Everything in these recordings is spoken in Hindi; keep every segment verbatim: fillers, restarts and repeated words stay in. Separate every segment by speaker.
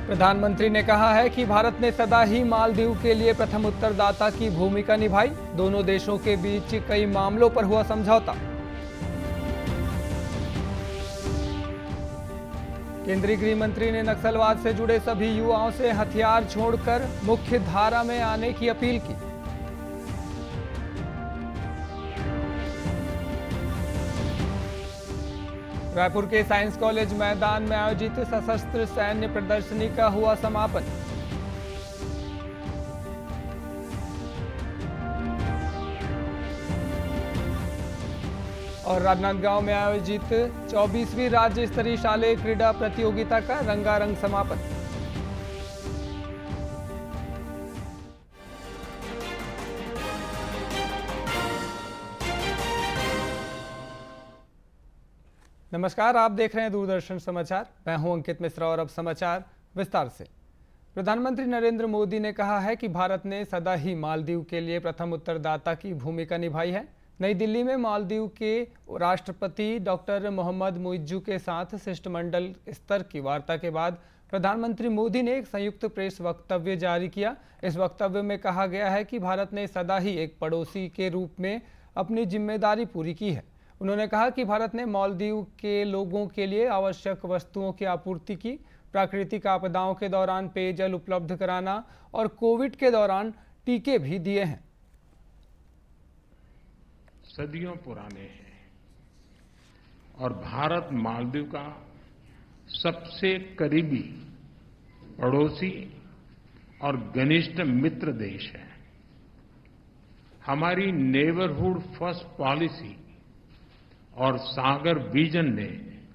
Speaker 1: प्रधानमंत्री ने कहा है कि भारत ने सदा ही मालदीव के लिए प्रथम उत्तरदाता की भूमिका निभाई। दोनों देशों के बीच कई मामलों पर हुआ समझौता। केंद्रीय गृह मंत्री ने नक्सलवाद से जुड़े सभी युवाओं से हथियार छोड़कर मुख्य धारा में आने की अपील की। रायपुर के साइंस कॉलेज मैदान में आयोजित सशस्त्र सैन्य प्रदर्शनी का हुआ समापन। और राजनांदगांव में आयोजित चौबीसवीं राज्य स्तरीय शालेय क्रीड़ा प्रतियोगिता का रंगारंग समापन। नमस्कार, आप देख रहे हैं दूरदर्शन समाचार। मैं हूं अंकित मिश्रा और अब समाचार विस्तार से। प्रधानमंत्री नरेंद्र मोदी ने कहा है कि भारत ने सदा ही मालदीव के लिए प्रथम उत्तरदाता की भूमिका निभाई है। नई दिल्ली में मालदीव के राष्ट्रपति डॉक्टर मोहम्मद मुइज्जू के साथ शिष्टमंडल स्तर की वार्ता के बाद प्रधानमंत्री मोदी ने एक संयुक्त प्रेस वक्तव्य जारी किया। इस वक्तव्य में कहा गया है कि भारत ने सदा ही एक पड़ोसी के रूप में अपनी जिम्मेदारी पूरी की है। उन्होंने कहा कि भारत ने मालदीव के लोगों के लिए आवश्यक वस्तुओं की आपूर्ति की, प्राकृतिक आपदाओं के दौरान पेयजल उपलब्ध कराना और कोविड के दौरान टीके भी दिए हैं।
Speaker 2: सदियों पुराने हैं और भारत मालदीव का सबसे करीबी पड़ोसी और घनिष्ठ मित्र देश है। हमारी नेबरहुड फर्स्ट पॉलिसी और सागर विजन ने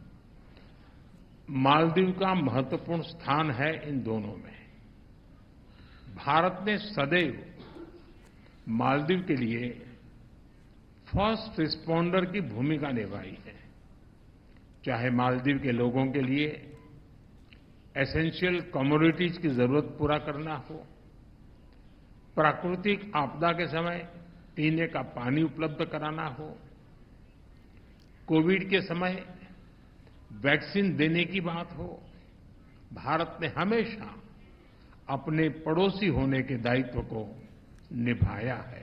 Speaker 2: मालदीव का महत्वपूर्ण स्थान है इन दोनों में। भारत ने सदैव मालदीव के लिए फर्स्ट रिस्पॉन्डर की भूमिका निभाई है, चाहे मालदीव के लोगों के लिए एसेंशियल कमोडिटीज की जरूरत पूरा करना हो, प्राकृतिक आपदा के समय पीने का पानी उपलब्ध कराना हो, कोविड के समय वैक्सीन देने की बात हो। भारत ने हमेशा अपने पड़ोसी होने के दायित्व को निभाया है।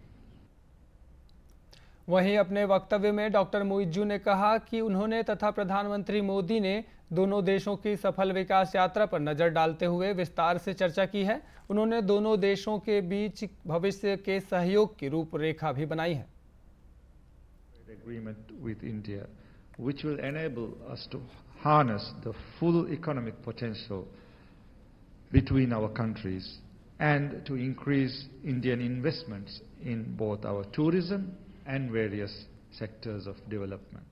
Speaker 1: वहीं अपने वक्तव्य में डॉक्टर मुइज्जू ने कहा कि उन्होंने तथा प्रधानमंत्री मोदी ने दोनों देशों की सफल विकास यात्रा पर नजर डालते हुए विस्तार से चर्चा की है। उन्होंने दोनों देशों के बीच भविष्य के सहयोग की रूपरेखा भी बनाई है।
Speaker 3: Agreement with India, which will enable us to harness the full economic potential between our countries and to increase Indian investments in both our tourism and various sectors of development.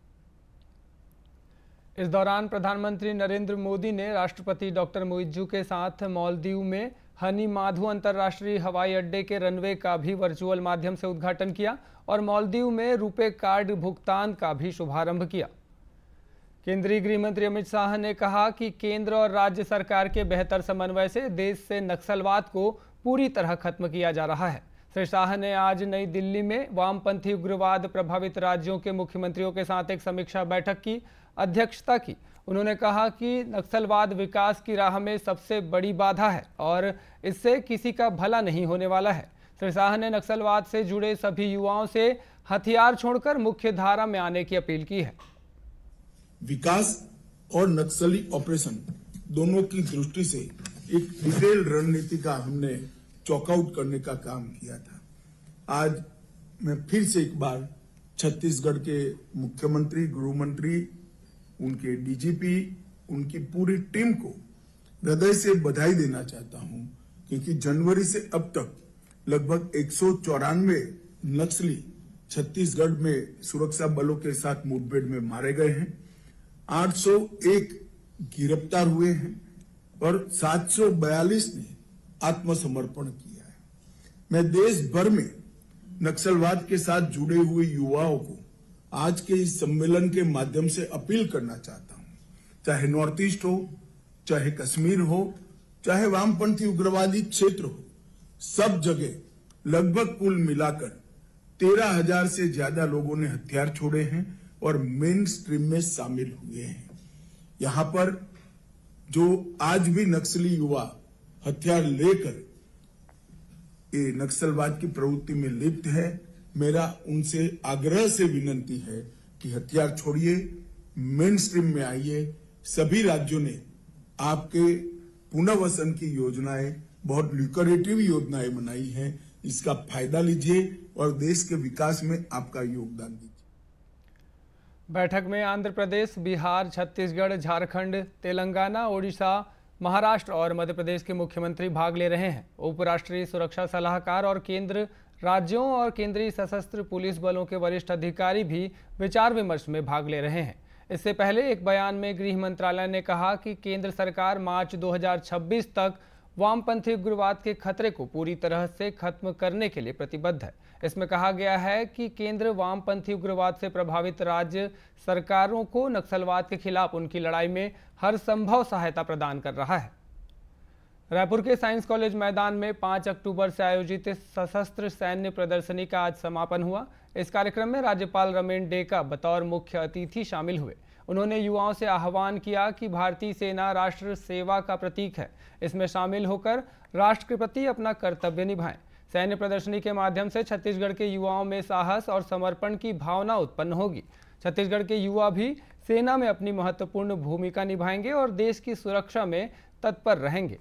Speaker 1: इस दौरान प्रधानमंत्री नरेंद्र मोदी ने राष्ट्रपति डॉक्टर मुइज्जू के साथ मालदीव में हनी माधु अंतर्राष्ट्रीय हवाई अड्डे के रनवे का भी वर्चुअल माध्यम से उद्घाटन किया और मालदीव में रुपे कार्ड भुगतान का भी शुभारंभ किया। केंद्रीय गृह मंत्री अमित शाह ने कहा कि केंद्र और राज्य सरकार के बेहतर समन्वय से देश से नक्सलवाद को पूरी तरह खत्म किया जा रहा है। श्री शाह ने आज नई दिल्ली में वामपंथी उग्रवाद प्रभावित राज्यों के मुख्यमंत्रियों के साथ एक समीक्षा बैठक की अध्यक्षता की। उन्होंने कहा कि नक्सलवाद विकास की राह में सबसे बड़ी बाधा है और इससे किसी का भला नहीं होने वाला है। श्री शाह ने नक्सलवाद से जुड़े सभी युवाओं से हथियार छोड़कर मुख्य धारा में आने की अपील की है।
Speaker 4: विकास और नक्सली ऑपरेशन दोनों की दृष्टि से एक डिटेल रणनीति का हमने चॉकआउट करने का काम किया था। आज मैं फिर से एक बार छत्तीसगढ़ के मुख्यमंत्री, गृह मंत्री, उनके डीजीपी, उनकी पूरी टीम को हृदय से बधाई देना चाहता हूं, क्योंकि जनवरी से अब तक लगभग एक सौ चौरानवे नक्सली छत्तीसगढ़ में सुरक्षा बलों के साथ मुठभेड़ में मारे गए हैं, आठ सौ एक गिरफ्तार हुए हैं और सात सौ बयालीस ने आत्मसमर्पण किया है। मैं देश भर में नक्सलवाद के साथ जुड़े हुए युवाओं को आज के इस सम्मेलन के माध्यम से अपील करना चाहता हूं, चाहे नॉर्थ ईस्ट हो, चाहे कश्मीर हो, चाहे वामपंथी उग्रवादी क्षेत्र हो, सब जगह लगभग कुल मिलाकर तेरह हजार से ज्यादा लोगों ने हथियार छोड़े हैं और मेन स्ट्रीम में शामिल हुए हैं। यहां पर जो आज भी नक्सली युवा हथियार लेकर ये नक्सलवाद की प्रवृत्ति में लिप्त है, मेरा उनसे आग्रह से विनंती है कि हथियार छोड़िए, मेन स्ट्रीम में आइए। सभी राज्यों ने आपके पुनर्वसन की योजनाएं, बहुत ल्यूक्रेटिव योजनाएं बनाई हैं, इसका फायदा लीजिए और देश के विकास में आपका योगदान दीजिए।
Speaker 1: बैठक में आंध्र प्रदेश, बिहार, छत्तीसगढ़, झारखंड, तेलंगाना, ओडिशा, महाराष्ट्र और मध्य प्रदेश के मुख्यमंत्री भाग ले रहे हैं। उपराष्ट्रीय सुरक्षा सलाहकार और केंद्र, राज्यों और केंद्रीय सशस्त्र पुलिस बलों के वरिष्ठ अधिकारी भी विचार विमर्श में भाग ले रहे हैं। इससे पहले एक बयान में गृह मंत्रालय ने कहा कि केंद्र सरकार मार्च दो हज़ार छब्बीस तक वामपंथी उग्रवाद के खतरे को पूरी तरह से खत्म करने के लिए प्रतिबद्ध है। इसमें कहा गया है कि केंद्र वामपंथी उग्रवाद से प्रभावित राज्य सरकारों को नक्सलवाद के खिलाफ उनकी लड़ाई में हर संभव सहायता प्रदान कर रहा है। रायपुर के साइंस कॉलेज मैदान में पाँच अक्टूबर से आयोजित सशस्त्र सैन्य प्रदर्शनी का आज समापन हुआ। इस कार्यक्रम में राज्यपाल रमेन डेका बतौर मुख्य अतिथि शामिल हुए। उन्होंने युवाओं से आह्वान किया कि भारतीय सेना राष्ट्र सेवा का प्रतीक है, इसमें शामिल होकर राष्ट्र के प्रति अपना कर्तव्य निभाएं। सैन्य प्रदर्शनी के माध्यम से छत्तीसगढ़ के युवाओं में साहस और समर्पण की भावना उत्पन्न होगी। छत्तीसगढ़ के युवा भी सेना में अपनी महत्वपूर्ण भूमिका निभाएंगे और देश की सुरक्षा में तत्पर रहेंगे।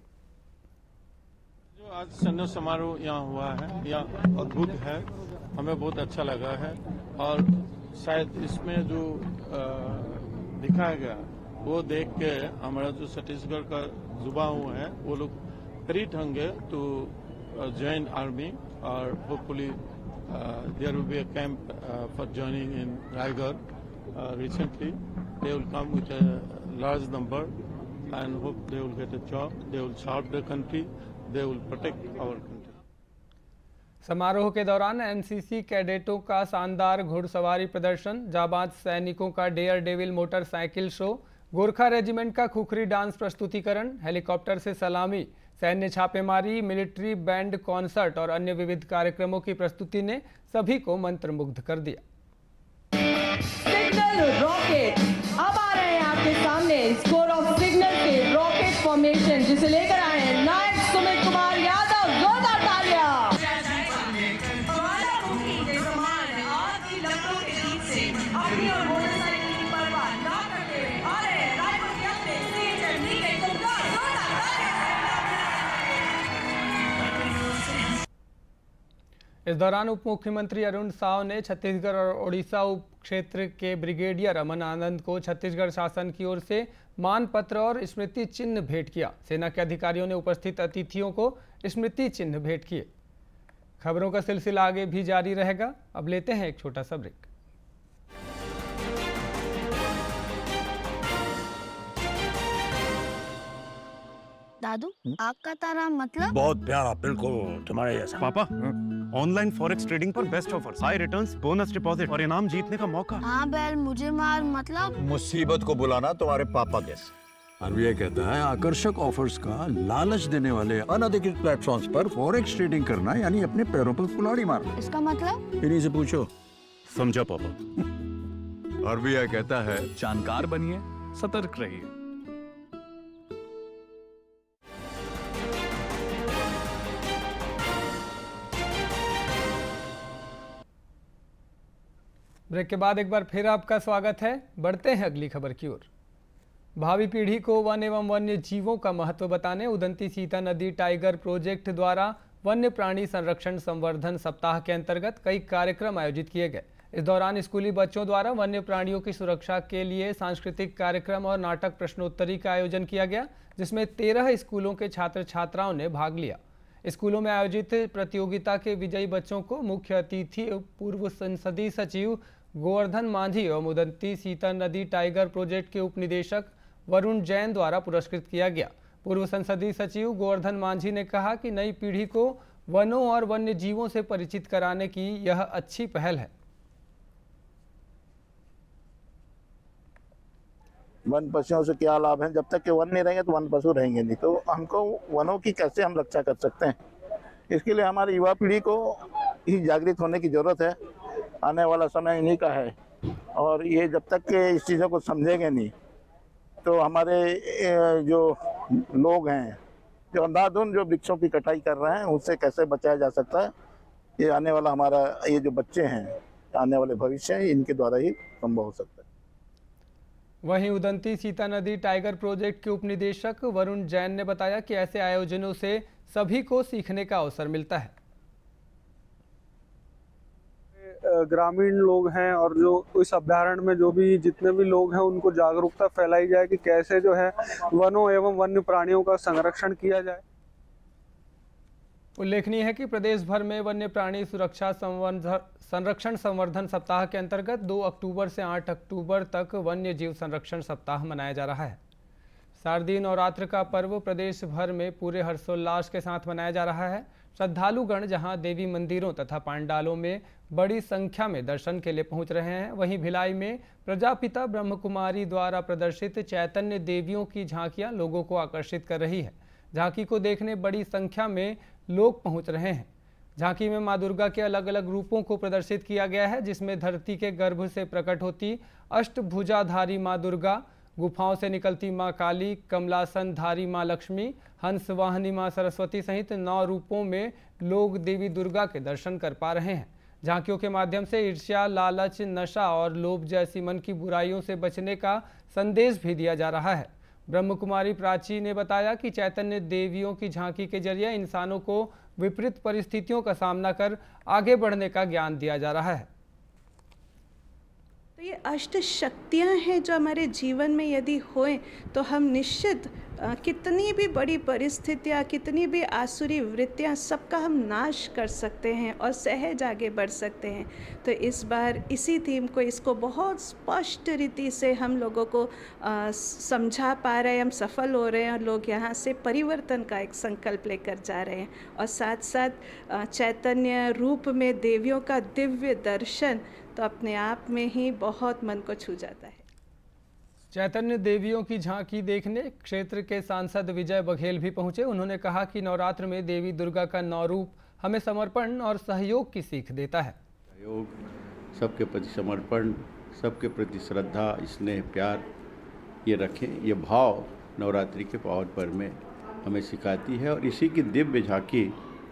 Speaker 5: जो आज सैन्य समारोह यहाँ हुआ है, यह अद्भुत है, हमें बहुत अच्छा लगा है और शायद इसमें जो दिखाया गया वो देख के हमारा जो छत्तीसगढ़ का युवाओं है वो लोग प्रेरित होंगे टू जॉइन आर्मी और hopefully there will be a camp for joining in Raigarh recently. They will come with a large number and hope they will get a job, they will serve the country, they will protect our country.
Speaker 1: समारोह के दौरान एनसीसी कैडेटों का शानदार घुड़सवारी प्रदर्शन, जाबाज सैनिकों का daredevil motorcycle show, Gorkha regiment khukri खुखरी डांस प्रस्तुतिकरण, हेलीकॉप्टर से सलामी, सैन्य छापेमारी, मिलिट्री बैंड कॉन्सर्ट और अन्य विविध कार्यक्रमों की प्रस्तुति ने सभी को मंत्रमुग्ध कर दिया।
Speaker 6: सिग्नल रॉकेट अब आ रहे हैं आपके सामने। स्कोर ऑफ सिग्नल के रॉकेट फॉर्मेशन जिसे लेकर आए हैं नायक सुमित कुमार यादव। जोरदार तालियां।
Speaker 1: इस दौरान उप मुख्यमंत्री अरुण साव ने छत्तीसगढ़ और ओडिशा उप क्षेत्र के ब्रिगेडियर अमन आनंद को छत्तीसगढ़ शासन की ओर से मान पत्र और स्मृति चिन्ह भेंट किया। सेना के अधिकारियों ने उपस्थित अतिथियों को स्मृति चिन्ह भेंट किए। खबरों का सिलसिला आगे भी जारी रहेगा। अब लेते हैं एक छोटा सा ब्रेक।
Speaker 7: दादू, आग का तारा मतलब?
Speaker 8: बहुत प्यारा, बिल्कुल तुम्हारे जैसा।
Speaker 9: पापा, ऑनलाइन फॉरेक्स ट्रेडिंग पर best offers, high returns, bonus deposit और इनाम जीतने का मौका।
Speaker 7: हाँ बैल, मुझे मार मतलब?
Speaker 8: मुसीबत को बुलाना तुम्हारे पापा जैसा।
Speaker 10: आरबीआई कहता है आकर्षक ऑफर्स का लालच देने वाले अनधिकृत प्लेटफॉर्म्स पर फॉरेक्स ट्रेडिंग करना यानी अपने पैरों पर कुल्हाड़ी मारना।
Speaker 7: इसका मतलब?
Speaker 10: इन्हीं से पूछो।
Speaker 9: समझा पापा।
Speaker 10: आरबीआई कहता है
Speaker 9: जानकार बनिए, सतर्क रहिए।
Speaker 1: ब्रेक के बाद एक बार फिर आपका स्वागत है। बढ़ते हैं अगली खबर की ओर। भावी पीढ़ी को वन एवं वन्य जीवों का महत्व बताने उदंती सीता नदी टाइगर प्रोजेक्ट द्वारा वन्य प्राणी संरक्षण संवर्धन सप्ताह के अंतर्गत कई कार्यक्रम आयोजित किए गए। इस दौरान स्कूली बच्चों द्वारा वन्य प्राणियों की सुरक्षा के लिए सांस्कृतिक कार्यक्रम और नाटक प्रश्नोत्तरी का आयोजन किया गया, जिसमें तेरह स्कूलों के छात्र छात्राओं ने भाग लिया। स्कूलों में आयोजित प्रतियोगिता के विजयी बच्चों को मुख्य अतिथि पूर्व संसदीय सचिव गोवर्धन मांझी एवं उदंती सीता नदी टाइगर प्रोजेक्ट के उप निदेशक वरुण जैन द्वारा पुरस्कृत किया गया। पूर्व संसदीय सचिव गोवर्धन मांझी ने कहा कि नई पीढ़ी को वनों और वन्य जीवों से परिचित कराने की यह अच्छी पहल है।
Speaker 11: वन पशुओं से क्या लाभ है? जब तक के वन नहीं रहेंगे तो वन पशु रहेंगे नहीं, तो हमको वनों की कैसे हम रक्षा कर सकते हैं, इसके लिए हमारी युवा पीढ़ी को ही जागृत होने की जरूरत है। आने वाला समय इन्हीं का है और ये जब तक के इस चीज़ों को समझेंगे नहीं तो हमारे ए, जो लोग हैं जो अंधाधुंध जो वृक्षों की कटाई कर रहे हैं उससे कैसे बचाया जा सकता है, ये आने वाला हमारा ये जो बच्चे हैं आने वाले भविष्य है इनके द्वारा ही संभव हो सकता है।
Speaker 1: वहीं उदंती सीता नदी टाइगर प्रोजेक्ट के उपनिदेशक वरुण जैन ने बताया कि ऐसे आयोजनों से सभी को सीखने का अवसर मिलता है।
Speaker 12: ग्रामीण लोग हैं और जो इस अभ्यारण्य में जो भी जितने भी लोग हैं उनको जागरूकता फैलाई जाए कि कैसे जो है वनों एवं वन्य प्राणियों का संरक्षण किया जाए।
Speaker 1: उल्लेखनीय है कि प्रदेश भर में वन्य प्राणी सुरक्षा संरक्षण संवर्धन सप्ताह के अंतर्गत दो अक्टूबर से आठ अक्टूबर तक वन्य जीव संरक्षण सप्ताह मनाया जा रहा है। शारदीय नवरात्र का पर्व प्रदेश भर में पूरे हर्षोल्लास के साथ मनाया जा रहा है। श्रद्धालुगण जहां देवी मंदिरों तथा पांडालों में बड़ी संख्या में दर्शन के लिए पहुंच रहे हैं, वहीं भिलाई में प्रजापिता ब्रह्मकुमारी द्वारा प्रदर्शित चैतन्य देवियों की झांकियां लोगों को आकर्षित कर रही है। झांकी को देखने बड़ी संख्या में लोग पहुंच रहे हैं। झांकी में मां दुर्गा के अलग अलग रूपों को प्रदर्शित किया गया है, जिसमें धरती के गर्भ से प्रकट होती अष्टभुजाधारी मां दुर्गा, गुफाओं से निकलती मां काली, कमलासन धारी मां लक्ष्मी, हंस वाहनी मां सरस्वती सहित नौ रूपों में लोग देवी दुर्गा के दर्शन कर पा रहे हैं। झांकियों के माध्यम से ईर्ष्या, लालच, नशा और लोभ जैसी मन की बुराइयों से बचने का संदेश भी दिया जा रहा है। ब्रह्मकुमारी प्राची ने बताया कि चैतन्य देवियों की झांकी के जरिए इंसानों को विपरीत परिस्थितियों का सामना कर आगे बढ़ने का ज्ञान दिया जा रहा है।
Speaker 13: तो ये अष्ट शक्तियाँ हैं जो हमारे जीवन में यदि होए तो हम निश्चित कितनी भी बड़ी परिस्थितियाँ, कितनी भी आसुरी वृत्तियाँ, सबका हम नाश कर सकते हैं और सहज आगे बढ़ सकते हैं। तो इस बार इसी थीम को, इसको बहुत स्पष्ट रीति से हम लोगों को आ, समझा पा रहे हैं, हम सफल हो रहे हैं और लोग यहाँ से परिवर्तन का एक संकल्प लेकर जा रहे हैं। और साथ साथ चैतन्य रूप में देवियों का दिव्य दर्शन तो अपने आप में ही बहुत मन को छू जाता है।
Speaker 1: चैतन्य देवियों की झांकी देखने क्षेत्र के सांसद विजय बघेल भी पहुंचे। उन्होंने कहा कि नवरात्र में देवी दुर्गा का नौ रूप हमें समर्पण और सहयोग की सीख देता है।
Speaker 14: सहयोग, सबके प्रति समर्पण, सबके प्रति श्रद्धा, स्नेह, प्यार ये रखें, ये भाव नवरात्रि के पावन पर्व में हमें सिखाती है। और इसी की दिव्य झांकी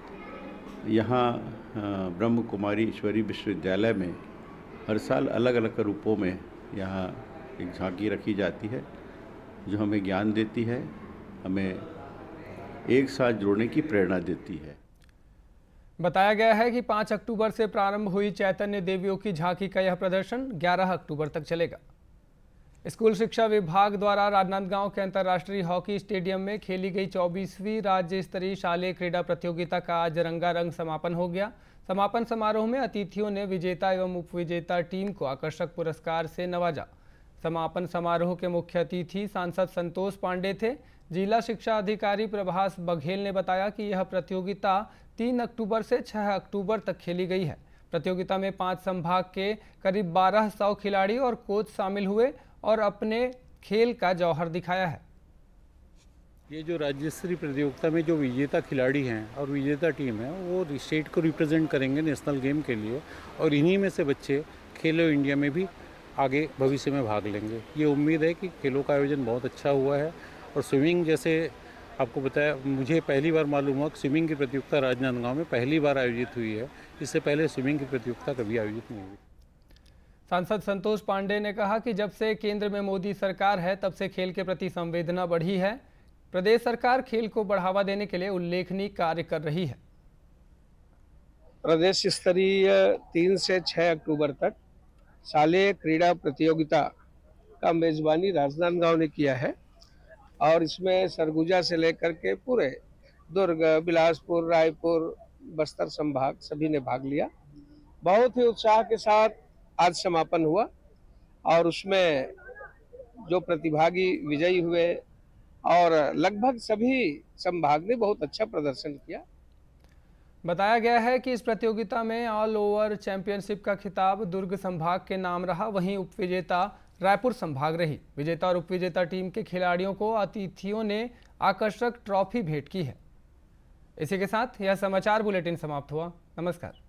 Speaker 14: यहाँ ब्रह्म कुमारी ईश्वरी विश्वविद्यालय में हर साल अलग अलग रूपों में यहाँ एक झांकी रखी जाती है जो हमें ज्ञान देती है, हमें एक साथ जोड़ने की प्रेरणा देती है।
Speaker 1: बताया गया है कि पाँच अक्टूबर से प्रारंभ हुई चैतन्य देवियों की झांकी का यह प्रदर्शन ग्यारह अक्टूबर तक चलेगा। स्कूल शिक्षा विभाग द्वारा राजनांदगांव के अंतर्राष्ट्रीय हॉकी स्टेडियम में खेली गई चौबीसवीं राज्य स्तरीय शालेय क्रीड़ा प्रतियोगिता का आज रंगारंग समापन हो गया। समापन समारोह में अतिथियों ने विजेता एवं उपविजेता टीम को आकर्षक पुरस्कार से नवाजा। समापन समारोह के मुख्य अतिथि सांसद संतोष पांडे थे। जिला शिक्षा अधिकारी प्रभास बघेल ने बताया कि यह प्रतियोगिता तीन अक्टूबर से छह अक्टूबर तक खेली गई है। प्रतियोगिता में पांच संभाग के करीब बारह सौ खिलाड़ी और कोच शामिल हुए और अपने खेल का जौहर दिखाया है।
Speaker 15: ये जो राज्य स्तरीय प्रतियोगिता में जो विजेता खिलाड़ी हैं और विजेता टीम है वो स्टेट को रिप्रेजेंट करेंगे नेशनल गेम के लिए, और इन्हीं में से बच्चे खेलो इंडिया में भी आगे भविष्य में भाग लेंगे। ये उम्मीद है कि खेलों का आयोजन बहुत अच्छा हुआ है। और स्विमिंग, जैसे आपको बताया, मुझे पहली बार मालूम हुआ कि स्विमिंग की प्रतियोगिता राजनांदगांव में पहली बार आयोजित हुई है। इससे पहले स्विमिंग की प्रतियोगिता कभी आयोजित नहीं हुई।
Speaker 1: सांसद संतोष पांडे ने कहा कि जब से केंद्र में मोदी सरकार है तब से खेल के प्रति संवेदना बढ़ी है। प्रदेश सरकार खेल को बढ़ावा देने के लिए उल्लेखनीय कार्य कर रही है।
Speaker 16: प्रदेश स्तरीय तीन से छह अक्टूबर तक शालेय क्रीड़ा प्रतियोगिता का मेजबानी राजनांदगांव ने किया है और इसमें सरगुजा से लेकर के पूरे दुर्ग, बिलासपुर, रायपुर, बस्तर संभाग सभी ने भाग लिया। बहुत ही उत्साह के साथ आज समापन हुआ और उसमें जो प्रतिभागी विजयी हुए और लगभग सभी संभाग ने बहुत अच्छा प्रदर्शन किया।
Speaker 1: बताया गया है कि इस प्रतियोगिता में ऑल ओवर चैंपियनशिप का खिताब दुर्ग संभाग के नाम रहा, वहीं उपविजेता रायपुर संभाग रही। विजेता और उपविजेता टीम के खिलाड़ियों को अतिथियों ने आकर्षक ट्रॉफी भेंट की है। इसी के साथ यह समाचार बुलेटिन समाप्त हुआ। नमस्कार।